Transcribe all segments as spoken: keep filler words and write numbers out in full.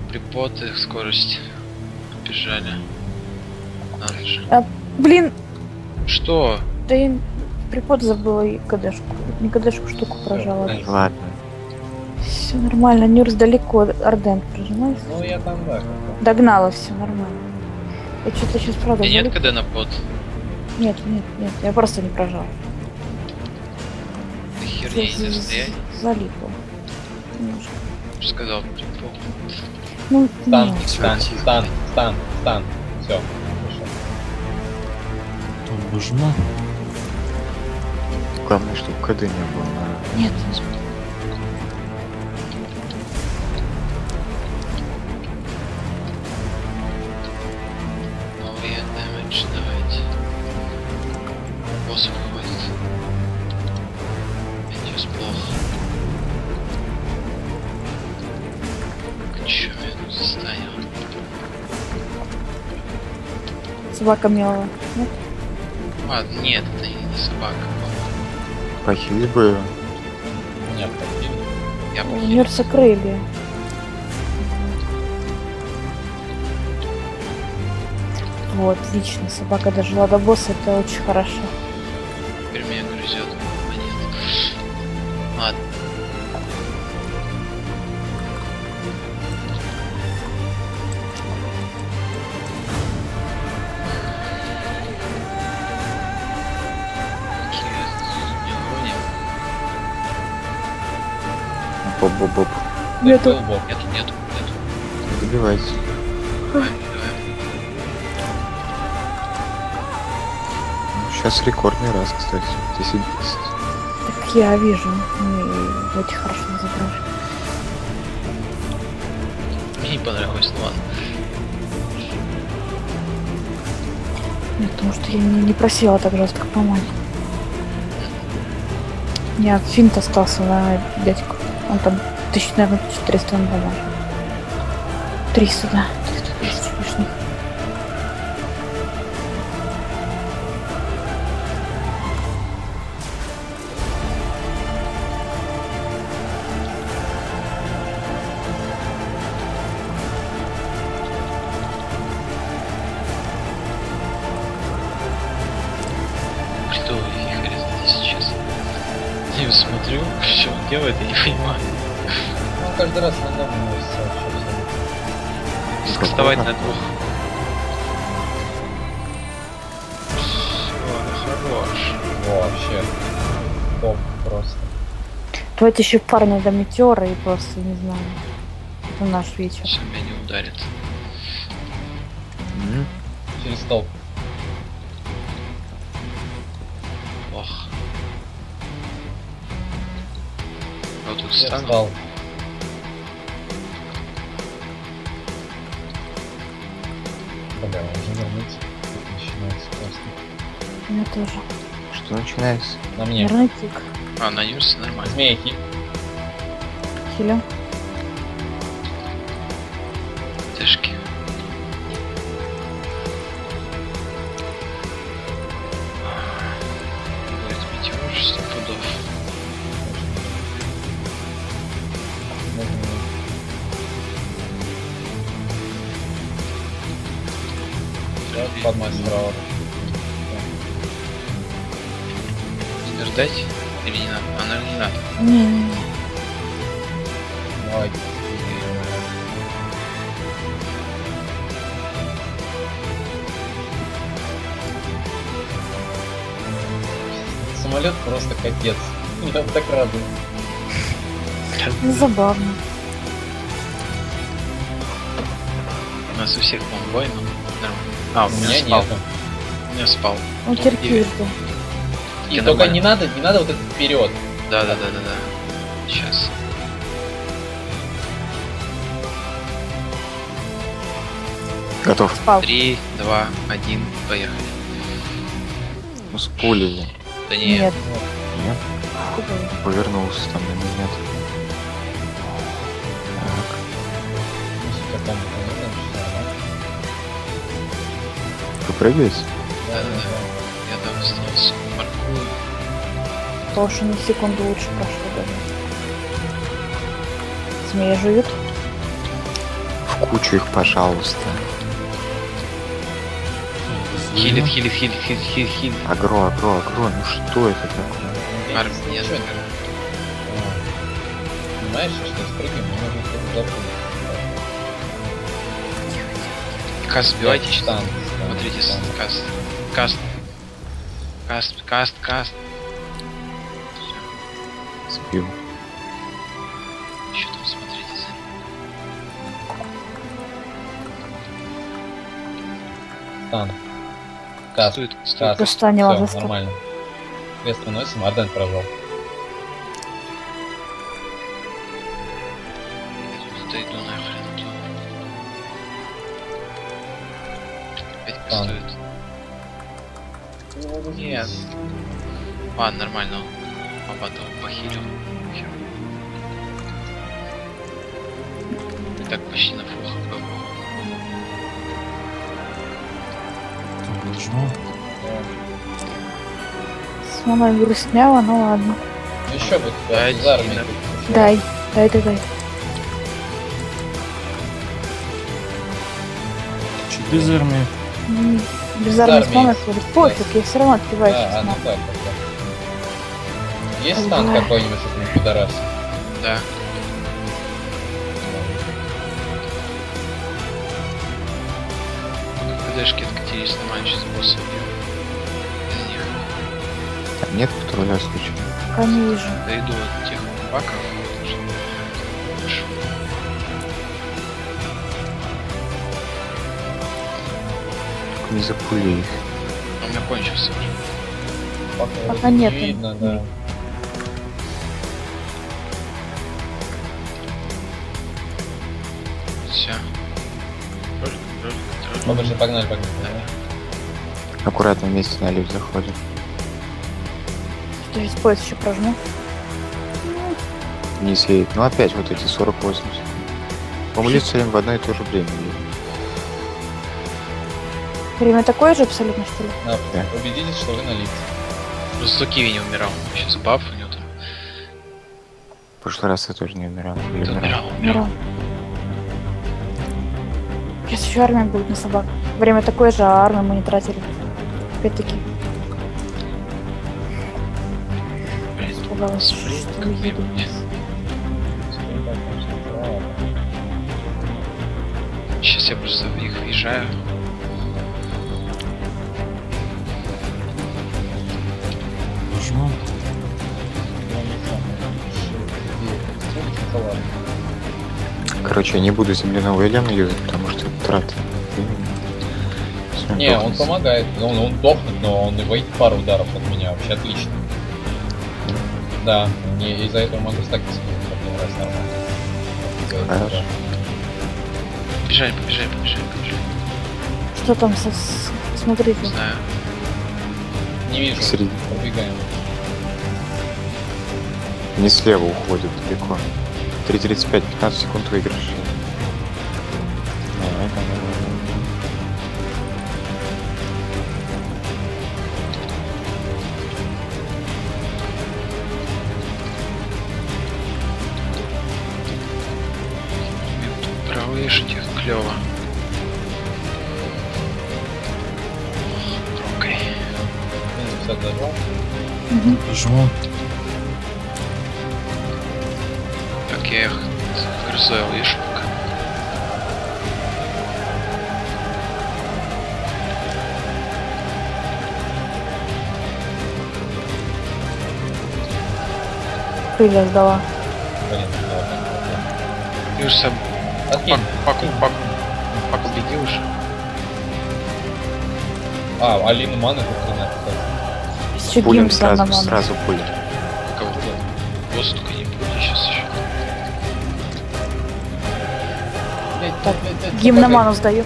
Припоты, скорость. Бежали. Надо же. А, блин, Что? да я припод забыла и КДшку. Не КДшку, штуку прожала. Ладно. Все нормально, Нюрс далеко, Орден прижимайся. Ну я там, да. Догнала, все нормально. Я что-то сейчас правда. И нет залип- КД на под? Нет, нет, нет, я просто не прожала. Да хер не За- за- стоять. Залипла. Немножко. Сказал припол. Ну, Стан, нет. стан, стан, стан, стан. Все. Тут нужно. Главное, чтобы КД не было. на- Нет, не смотри. Новый дэмэдж, давайте. Босс выходит. Идёт плохо. Чё меня тут застанет? Собака мелая. Нет? Ладно, нет, это не собака. Похили бы. Нет, такие. Я У похер. Нюрса крылья. Вот, отлично. Собака дожила до босса, это очень хорошо. Теперь меня грызет монет. Ладно. Не уроним. Боп-боп-боп. Нету. Был бок. Нету, нету, нету. Добивайте. Давай. Сейчас рекордный раз, кстати. десять десять. Так я вижу. Мы очень хорошо разобрали. Мне не понравилось, ну ладно. Нет, потому что я не, не просила так жестко помочь. Нет, финт остался на дядьку. Он там тысяч, наверное, четыреста он поможет. триста, да. триста тысяч лишних. Что вы хризите сейчас? Я смотрю, что он делает, я не понимаю. Ну, каждый раз на дому носится вообще все. Скастовать на двух. Всё, хорош. Вообще. Топ просто. Давайте еще парня до метеора и просто, не знаю. Это наш вечер. Все, меня не ударит. М, Через топ. Плохо. А вот тут Я встану. встал. Бля, уже вернуться. Это начинается просто. У меня тоже. Что начинается? На мне. Нервный тик. А, на Ньюсе нормально. Змейки. Хиля. Тяжки. Будет метеор сто пудов. Я под мой справа. Ждать? Или не надо? А, наверное, не надо. Не-не-не. Давай. Самолет просто капец. Я так радуюсь. Ну, забавно. У нас у всех бомбой, но нормально. А, у У меня меня спал. нету. У меня спал. Ну, терпи, жду. И Я только нормально. не надо, не надо вот это вперед. Да, да, да, да, да. Сейчас. Готов. Спал. Три, два, один, поехали. Ну, спулили. Да не, Нет. Нет? Куда? Повернулся там на меня. Так. Ну, каком-то, не знаю, что нормально. Вы прыгаете? Да, да, да. я там остался. Паркую. Потому что на секунду лучше прошло даже. Змея жует. кучу их, пожалуйста. Хилит, хилит, хилит, хилит, хилит, хилит. Агро, агро, агро, ну что это такое? Арм, нет. Чё это? А, понимаешь, что спрыгнем, мы можем что-то запрыгнуть. Каст сбивайте сейчас. Стан, Смотрите, стан. каст. Каст. Каст, каст, каст. Сбил. Еще там смотрите за. Стан. Каст. Стоит, стоит. Каст. Достанила Всё, заставку. нормально. Квест выносим, Арден прожал. Я тут иду нахрен. Опять Стан. стоит. Нет. Ладно, нормально. Папа того похилил. Хер. И так почти на фул хп был. Жму. С мной грустняла, ну ладно. Ну еще бы, Да, из армии. Дина. тут. Дай, дай, дай, дай. Чуть без армии. М, Без армии с армии. мамой ходит. Пофиг, я все равно отпиваюсь. Да, а ну так, так, так. Есть стан Давай. какой-нибудь, чтобы не пидорас? Да. КДшки откатились на матч с боссом. Из них. Там нет патруля случая. Пока не вижу. Дойду от тех баков. что лучше. Только не запули их. А у меня кончился уже. Пока, Пока не нет. видно, да. Все. Ролик, ролик, ролик. Побольше, погнали, погнали. Аккуратно вместе на лифт заходим. Что здесь поезд еще прожму. Вниз едет. Ну опять вот эти сорок восемьдесят. По-моему, лифт все время в одно и то же время едет. Время такое же абсолютно, что ли? Да, Да. убедитесь, что вы на лифте. Просто Киви не умирал. Сейчас баф у него там. В прошлый раз я тоже не умирал. Или Ты умирал? умирал, умирал. Мирон. Сейчас еще армия будет на собак. Время такое же, а армию мы не тратили. Опять-таки. Блин, Испугалась, блин, что как уеду. мне- Сейчас я просто в них въезжаю. Жму. Короче, я не буду земляного Элема юзать, потому что это трата времени. Всё, Не, он дохнет. помогает. Он, он дохнет, но он и воит пару ударов от меня. Вообще отлично. Да, не из-за этого могу стакиться один раз нормально. Из-за этого, Хорошо. да. Побежали, побежали, побежали, побежали. Что там со... с- Смотрите. Не знаю. Не вижу. Среди. Пробегаем. Не слева уходит далеко. три тридцать пять, пятнадцать секунд выигрыш. Давай, давай, давай. Провышить их клево. Окей. Минус пятьдесят зажал. Мгм. Жму. Так я их грызаю, видишь, пока. Крылья сдала. Блин, ладно. Ты уже сам Откинь. пак, паку, паку, паку беги уже. А, Алину маны тут хрена. Еще Пулем гимн сразу, сразу, сразу пулем. Кого? Босс только не будет сейчас еще. Так, гимн на ману сдаю.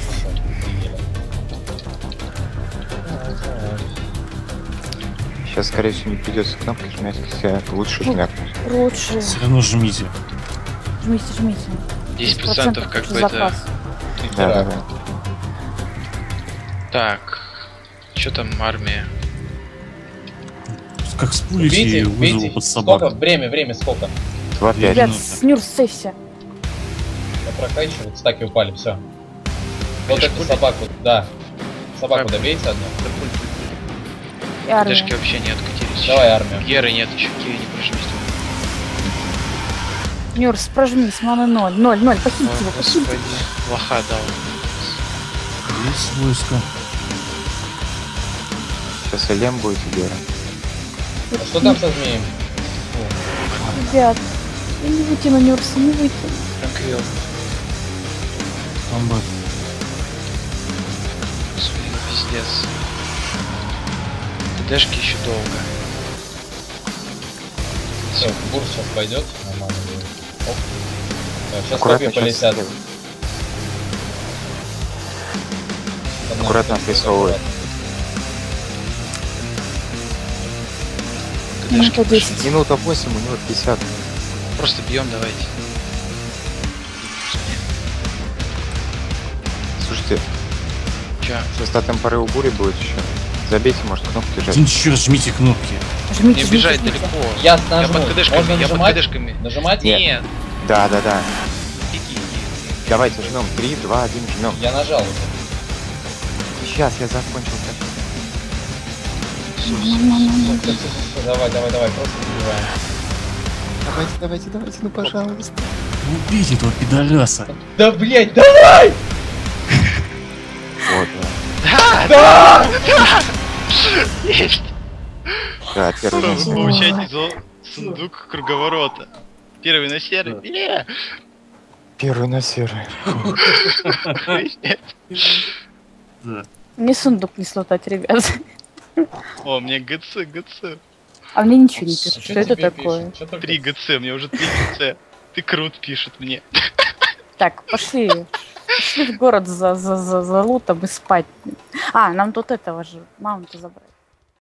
Сейчас, скорее всего, не придется кнопки жмять, хотя лучше Ну. жмякнуть. Лучше. Все равно жмите. Жмите, жмите. десять процентов как бы это... запас. Да, да, да. Так. Что там армия? Как спулите Убейте, и вызову убейте. под собак. Сколько? Время, время сколько? два пять. Ребят, минуты. снюр, сейфся. прокачивают, стаки упали, все. Вот Видишь, эту пуль? собаку, да. Собаку Давай. добейте одну. И армия. Дашки вообще не откатились. Давай армию. Геры нет еще, Киви не прижмись. Нюрс, прожмись, маны ноль. Ноль, ноль, похить Ой, его, похить. господи. Лоха дал. Есть войско. Сейчас Элем будет у Гера. А что там со змеем? Ребят, я не вытяну Нюрса, не вытяну. Танквилл. Комбат. Блин, пиздец. Дашки еще долго. Все, бурс сейчас пойдет. Нормально будет. Оп. Сейчас Аккуратно копья полетят. сейчас. Одна Аккуратно полетит, отрисовывай. аккуратно. Минута десять. Минута восемь, у него пятьдесят. Просто бьем, давайте. Слушайте, Че? сейчас там порыв бури будет еще. Забейте, может, кнопки жать. Один черт, жмите кнопки. Жмите, Не жмите, бежать жмите. далеко. Я Я нажму. под кдшками, Можно я под нажимать? кдшками. Нажимать? Нет. Нет. Да, да, да. Иди, иди. Давайте жмем. три, два, один, жмем. Я нажал уже. Сейчас я закончил. Всё, всё, всё, всё, давай, давай, давай, просто забиваем. Давайте, давайте, давайте, ну пожалуйста. Убейте этого пидораса. Да блять, давай! Вот, Да! Да! Есть! да. Да, первый Вы раз. получаете зо- сундук круговорота. Первый на серый. Не! Первый на серый. Да. Мне сундук не слутать, ребят. О, мне ГЦ, ГЦ. А мне ничего не пишет. Чё Что это тебе такое? пишет? Чё только- Три ГЦ, мне уже три ГЦ. Ты крут пишет мне. Так, пошли. Пошли в город за, за, за, за лутом и спать. А, нам тут этого же маунта забрать.